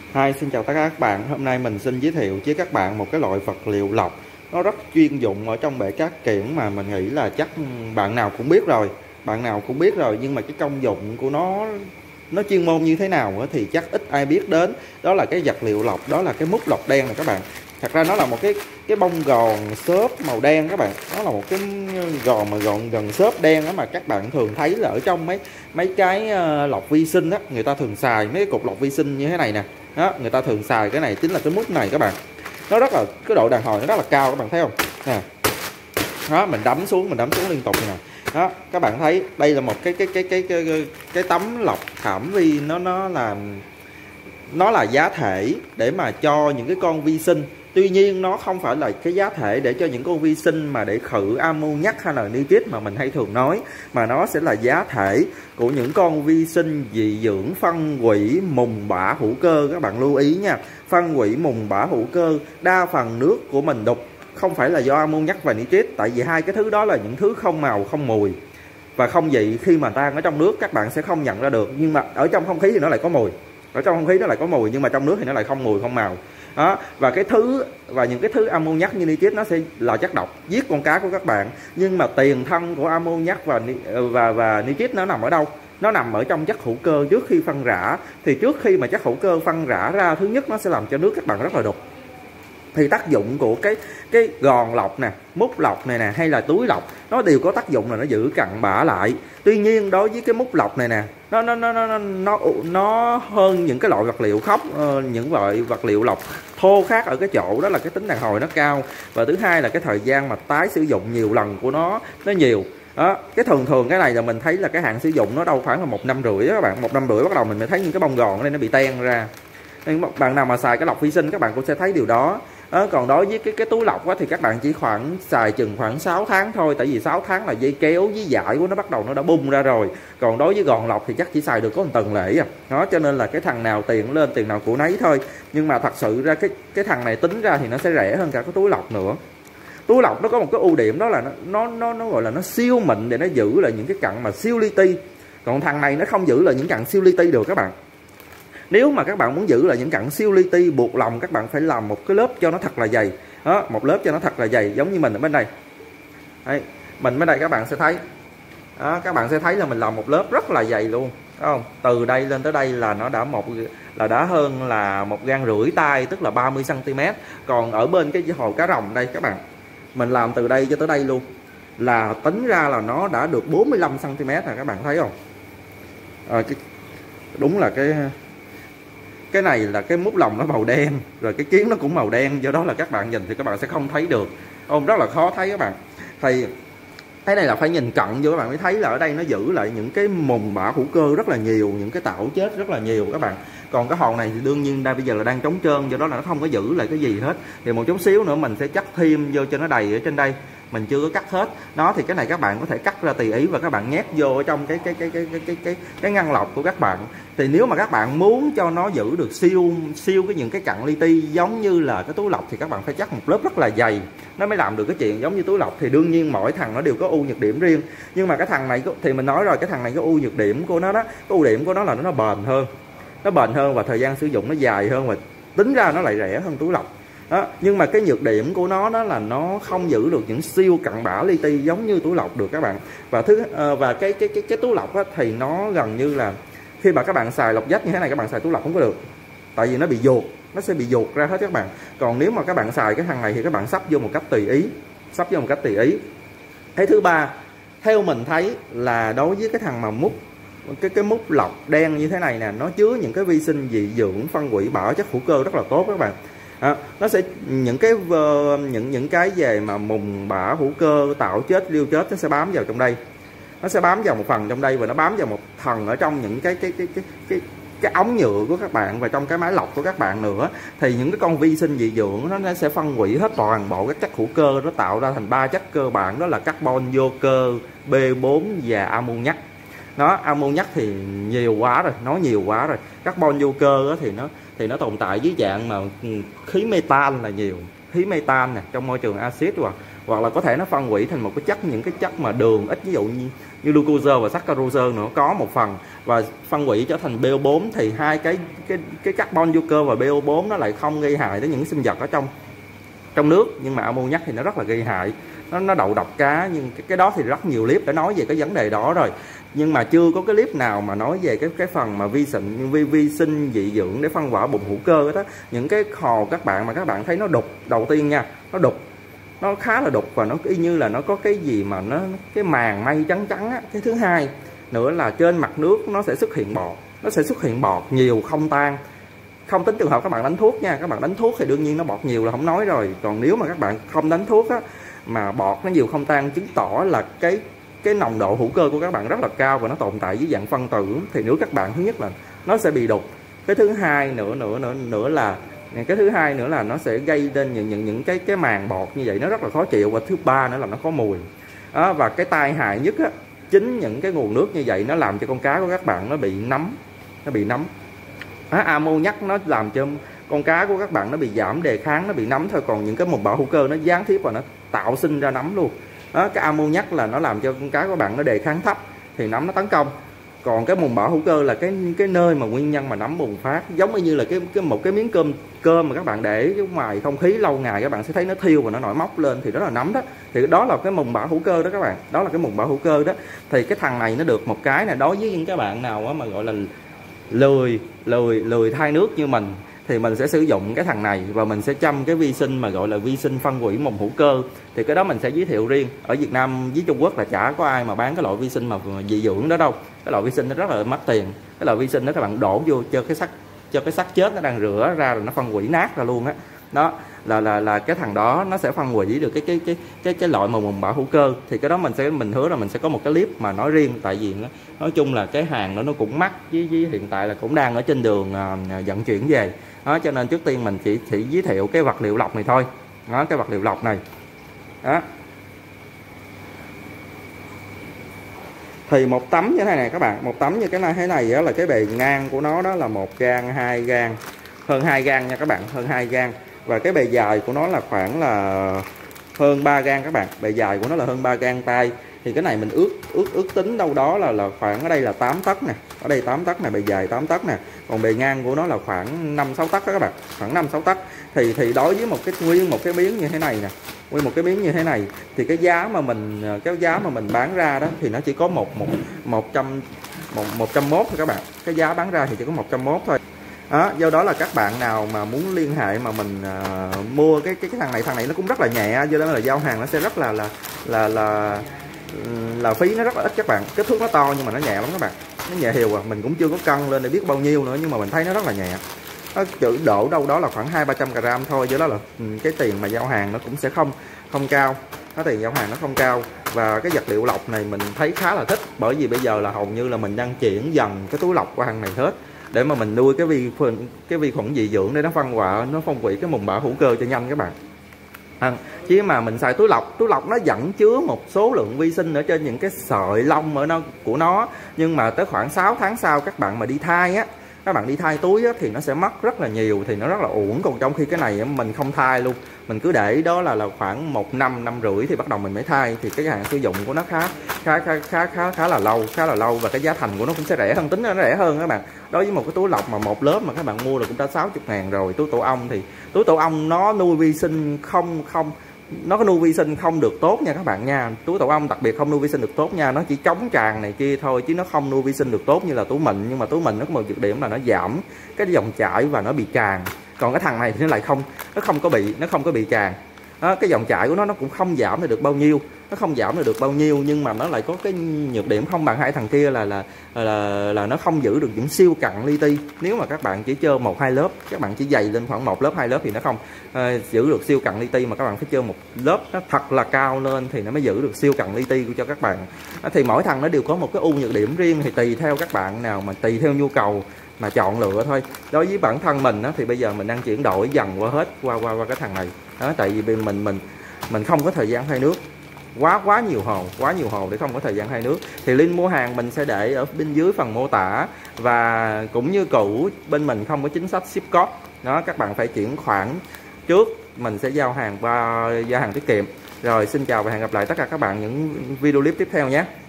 Xin chào tất cả các bạn. Hôm nay mình xin giới thiệu với các bạn một cái loại vật liệu lọc nó rất chuyên dụng ở trong bể cát kiển, mà mình nghĩ là chắc bạn nào cũng biết rồi. Nhưng mà cái công dụng của nó chuyên môn như thế nào thì chắc ít ai biết đến. Đó là cái vật liệu lọc, đó là cái mút lọc đen này các bạn. Thật ra nó là một cái bông gòn xốp màu đen các bạn. Nó là một cái gòn mà gần xốp đen đó, mà các bạn thường thấy là ở trong mấy cái lọc vi sinh á, người ta thường xài mấy cái cục lọc vi sinh như thế này nè. Đó, người ta thường xài cái này, chính là cái mút này các bạn. Nó rất là, cái độ đàn hồi nó rất là cao, các bạn thấy không nè. Đó, mình đấm xuống liên tục nè. Đó, các bạn thấy đây là một cái tấm lọc thảm vi, nó là giá thể để mà cho những cái con vi sinh. Tuy nhiên nó không phải là cái giá thể để cho những con vi sinh mà để khử ammoniac hay là nitrit mà mình hay thường nói, mà nó sẽ là giá thể của những con vi sinh dị dưỡng phân hủy mùn bã hữu cơ. Các bạn lưu ý nha, phân hủy mùn bã hữu cơ đa phần nước của mình đục, không phải là do ammoniac và nitrit, tại vì hai cái thứ đó là những thứ không màu, không mùi và không vị. Khi mà tan ở trong nước các bạn sẽ không nhận ra được, nhưng mà ở trong không khí thì nó lại có mùi. Nhưng mà trong nước thì nó lại không mùi, không màu. Đó, và những cái thứ ammoniac như nitrit nó sẽ là chất độc giết con cá của các bạn. Nhưng mà tiền thân của ammoniac và nitrit nó nằm ở đâu? Nó nằm ở trong chất hữu cơ trước khi phân rã. Thì trước khi mà chất hữu cơ phân rã ra, thứ nhất nó sẽ làm cho nước các bạn rất là đục. Thì tác dụng của cái gòn lọc nè, mút lọc này nè, hay là túi lọc, nó đều có tác dụng là nó giữ cặn bã lại. Tuy nhiên đối với cái mút lọc này nè, nó hơn những cái loại vật liệu những loại vật liệu lọc thô khác ở cái chỗ đó là cái tính đàn hồi nó cao, và thứ hai là cái thời gian mà tái sử dụng nhiều lần của nó nhiều. Đó, cái thường cái này là mình thấy là cái hạn sử dụng nó đâu khoảng là 1,5 năm đó các bạn. 1,5 năm bắt đầu mình mới thấy những cái bông gòn ở đây nó bị ten ra. Nên bạn nào mà xài cái lọc vi sinh các bạn cũng sẽ thấy điều đó. Còn đối với cái túi lọc thì các bạn chỉ xài chừng khoảng 6 tháng thôi, tại vì 6 tháng là dây kéo với dải của nó bắt đầu nó đã bung ra rồi. Còn đối với gòn lọc thì chắc chỉ xài được có một tuần lễ à. Đó, cho nên là cái thằng nào tiền lên tiền nào của nấy thôi. Nhưng mà thật sự ra cái thằng này tính ra thì nó sẽ rẻ hơn cả cái túi lọc nữa. Túi lọc nó có một cái ưu điểm, đó là nó gọi là nó siêu mịn để nó giữ lại những cái cặn mà siêu li ti. Còn thằng này nó không giữ lại những cặn siêu li ti được các bạn. Nếu mà các bạn muốn giữ lại những cặn siêu li ti, buộc lòng các bạn phải làm một cái lớp cho nó thật là dày. Đó, một lớp cho nó thật là dày, giống như mình ở bên đây. Đây, mình bên đây các bạn sẽ thấy. Đó, các bạn sẽ thấy là mình làm một lớp rất là dày luôn, đúng không? Từ đây lên tới đây là nó đã hơn là 1,5 gang tay, tức là 30 cm. Còn ở bên cái hồ cá rồng đây các bạn, mình làm từ đây cho tới đây luôn là tính ra là nó đã được 45 cm rồi, các bạn thấy không? Đúng là cái này là cái mút lồng nó màu đen, rồi cái kiến nó cũng màu đen, do đó là các bạn nhìn thì các bạn sẽ không thấy được. Rất là khó thấy các bạn. Thì cái này là phải nhìn cận vô các bạn mới thấy là ở đây nó giữ lại những cái mùn bã hữu cơ rất là nhiều, những cái tảo chết rất là nhiều các bạn. Còn cái hòn này thì đương nhiên bây giờ là đang trống trơn, do đó là nó không có giữ lại cái gì hết. Thì một chút xíu nữa mình sẽ cắt thêm vô cho nó đầy ở trên đây. Mình chưa có cắt hết. Đó, thì cái này các bạn có thể cắt ra tùy ý và các bạn nhét vô ở trong cái ngăn lọc của các bạn. Thì nếu mà các bạn muốn cho nó giữ được siêu những cái cặn li ti giống như là cái túi lọc thì các bạn phải chắt một lớp rất là dày, nó mới làm được cái chuyện giống như túi lọc. Thì đương nhiên mỗi thằng nó đều có ưu nhược điểm riêng, nhưng mà cái thằng này thì mình nói rồi, cái thằng này có ưu nhược điểm của nó đó. Cái ưu điểm của nó là nó bền hơn và thời gian sử dụng nó dài hơn, và tính ra nó lại rẻ hơn túi lọc. Đó, nhưng mà cái nhược điểm của nó đó là nó không giữ được những siêu cặn bã li ti giống như túi lọc được các bạn. Và cái túi lọc á, thì nó gần như là khi mà các bạn xài lọc dách như thế này, các bạn xài túi lọc không có được, tại vì nó bị dột, nó sẽ bị dột ra hết các bạn. Còn nếu mà các bạn xài cái thằng này thì các bạn sắp vô một cách tùy ý. Cái thứ ba, theo mình thấy là đối với cái thằng mà cái mút lọc đen như thế này nè, nó chứa những cái vi sinh dị dưỡng phân hủy bã chất hữu cơ rất là tốt các bạn. Nó sẽ những cái về mà mùn bã hữu cơ, tạo chết, liêu chết, nó sẽ bám vào trong đây. Nó sẽ bám vào một phần trong đây, và nó bám vào một phần ở trong những cái ống nhựa của các bạn và trong cái máy lọc của các bạn nữa. Thì những cái con vi sinh dị dưỡng nó sẽ phân hủy hết toàn bộ các chất hữu cơ, nó tạo ra thành 3 chất cơ bản, đó là carbon vô cơ, B4 và ammoniac. Ammoniac thì nhiều quá rồi, carbon vô cơ thì nó tồn tại dưới dạng mà khí metan là nhiều, khí metan nè, trong môi trường axit hoặc là có thể nó phân hủy thành một cái chất, những cái chất mà đường ít, ví dụ như glucose và saccharose nữa có một phần, và phân hủy trở thành BO4 thì hai cái carbon vô cơ và BO4 nó lại không gây hại đến những sinh vật ở trong nước, nhưng mà ammoniac thì nó rất là gây hại, nó đậu độc cá. Nhưng cái đó thì rất nhiều clip đã nói về cái vấn đề đó rồi, nhưng mà chưa có cái clip nào mà nói về cái phần mà vi sinh dị dưỡng để phân hỏa bùn hữu cơ đó. Những cái hồ các bạn mà các bạn thấy nó đục, đầu tiên nha, nó đục, nó khá là đục và nó y như là nó có cái gì mà nó cái màng mây trắng trắng á. Cái thứ hai nữa là trên mặt nước nó sẽ xuất hiện bọt, nhiều không tan. Không tính trường hợp các bạn đánh thuốc nha, các bạn đánh thuốc thì đương nhiên nó bọt nhiều là không nói rồi, còn nếu mà các bạn không đánh thuốc á mà bọt nó nhiều không tan, chứng tỏ là cái nồng độ hữu cơ của các bạn rất là cao và nó tồn tại dưới dạng phân tử, thì nếu các bạn thứ nhất là nó sẽ bị đục. Cái thứ hai nữa là nó sẽ gây nên những cái màng bọt như vậy, nó rất là khó chịu. Và thứ ba nữa là nó có mùi đó. Và cái tai hại nhất á, chính những cái nguồn nước như vậy nó làm cho con cá của các bạn nó bị nấm. Ammoniac nó làm cho con cá của các bạn nó bị giảm đề kháng, nó bị nấm thôi. Còn những cái mùn bã hữu cơ nó gián tiếp và nó tạo sinh ra nấm luôn đó. Cái ammoniac là nó làm cho con cá của bạn nó đề kháng thấp thì nấm nó tấn công. Còn cái mùn bã hữu cơ là cái nơi mà nguyên nhân mà nấm bùng phát, giống như là một cái miếng cơm mà các bạn để ngoài không khí lâu ngày, các bạn sẽ thấy nó thiêu và nó nổi mốc lên, thì đó là nấm đó. Thì đó là cái mùn bã hữu cơ đó các bạn, đó là cái mùn bã hữu cơ đó. Thì cái thằng này nó được một cái này, đối với những các bạn nào mà gọi là lười thay nước như mình thì mình sẽ sử dụng cái thằng này và mình sẽ chăm cái vi sinh mà gọi là vi sinh phân hủy mùn hữu cơ. Thì cái đó mình sẽ giới thiệu riêng. Ở Việt Nam với Trung Quốc là chả có ai mà bán cái loại vi sinh mà dị dưỡng đó đâu. Cái loại vi sinh nó rất là mất tiền. Cái loại vi sinh đó các bạn đổ vô cho cái xác chết nó đang rửa ra là nó phân hủy nát ra luôn á. Đó là cái thằng đó nó sẽ phân hủy được cái loại mùn bã hữu cơ. Thì cái đó mình hứa là mình sẽ có một cái clip mà nói riêng, tại vì nói chung là cái hàng đó nó cũng mắc, với hiện tại là cũng đang ở trên đường vận chuyển về đó, cho nên trước tiên mình chỉ giới thiệu cái vật liệu lọc này thôi đó, cái vật liệu lọc này đó. Thì một tấm như thế này các bạn, một tấm như cái này thế này đó, là cái bề ngang của nó đó là 1 gang 2 gang, hơn 2 gang nha các bạn, hơn 2 gang. Và cái bề dài của nó là khoảng là hơn 3 gang các bạn, bề dài của nó là hơn 3 gang tay. Thì cái này mình ước tính đâu đó là khoảng, ở đây là 8 tấc nè, ở đây 8 tấc nè, bề dài 8 tấc nè, còn bề ngang của nó là khoảng 5-6 tấc đó các bạn, khoảng 5-6 tấc. Thì đối với nguyên một cái miếng như thế này nè, nguyên một cái miếng như thế này thì cái giá mà mình bán ra đó thì nó chỉ có 101 thôi các bạn. Cái giá bán ra thì chỉ có 101 thôi. Đó, do đó là các bạn nào mà muốn liên hệ mà mình mua cái thằng này nó cũng rất là nhẹ, do đó là giao hàng nó sẽ rất là phí nó rất là ít các bạn. Kích thước nó to nhưng mà nó nhẹ lắm các bạn, nó nhẹ hiều à. Mình cũng chưa có cân lên để biết bao nhiêu nữa, nhưng mà mình thấy nó rất là nhẹ. Nó chữ độ đâu đó là khoảng 200-300 gram thôi, do đó là cái tiền mà giao hàng nó cũng sẽ không cao, cái tiền giao hàng nó không cao. Và cái vật liệu lọc này mình thấy khá là thích, bởi vì bây giờ là hầu như là mình đang chuyển dần cái túi lọc qua hàng này hết, để mà mình nuôi cái vi khuẩn dị dưỡng để nó phân hủy cái mùn bã hữu cơ cho nhanh các bạn. Chứ mà mình xài túi lọc nó vẫn chứa một số lượng vi sinh ở trên những cái sợi lông của nó, nhưng mà tới khoảng 6 tháng sau các bạn mà đi thai á, các bạn đi thai túi á, thì nó sẽ mất rất là nhiều, thì nó rất là uổng. Còn trong khi cái này mình không thai luôn, mình cứ để đó là khoảng 1 năm, 1,5 năm thì bắt đầu mình mới thai, thì cái hạn sử dụng của nó khá là lâu, và cái giá thành của nó cũng sẽ rẻ hơn, tính ra nó rẻ hơn các bạn. Đối với một cái túi lọc mà một lớp mà các bạn mua là cũng đã 60.000 rồi. Túi tổ ong thì túi tổ ong nó nuôi vi sinh nó có nuôi vi sinh không được tốt nha các bạn nha. Túi tổ ong đặc biệt không nuôi vi sinh được tốt nha, nó chỉ chống tràn này kia thôi chứ nó không nuôi vi sinh được tốt như là túi mịn. Nhưng mà túi mịn nó có một nhược điểm là nó giảm cái dòng chảy và nó bị tràn. Còn cái thằng này thì nó lại không có bị tràn đó, cái dòng chảy của nó cũng không giảm được bao nhiêu, nhưng mà nó lại có cái nhược điểm không bằng hai thằng kia là nó không giữ được những siêu cặn li ti. Nếu mà các bạn chỉ chơi 1-2 lớp, các bạn chỉ dày lên khoảng 1 lớp 2 lớp thì nó không giữ được siêu cặn li ti, mà các bạn phải chơi một lớp nó thật là cao lên thì nó mới giữ được siêu cặn li ti cho các bạn. Thì mỗi thằng nó đều có một cái ưu nhược điểm riêng, thì tùy theo các bạn nào mà tùy theo nhu cầu mà chọn lựa thôi. Đối với bản thân mình thì bây giờ mình đang chuyển đổi dần qua cái thằng này đó, tại vì mình không có thời gian thay nước, quá nhiều hồ để không có thời gian thay nước. Thì link mua hàng mình sẽ để ở bên dưới phần mô tả, và cũng như cũ bên mình không có chính sách ship code đó, các bạn phải chuyển khoản trước, mình sẽ giao hàng tiết kiệm. Rồi xin chào và hẹn gặp lại tất cả các bạn những video clip tiếp theo nhé.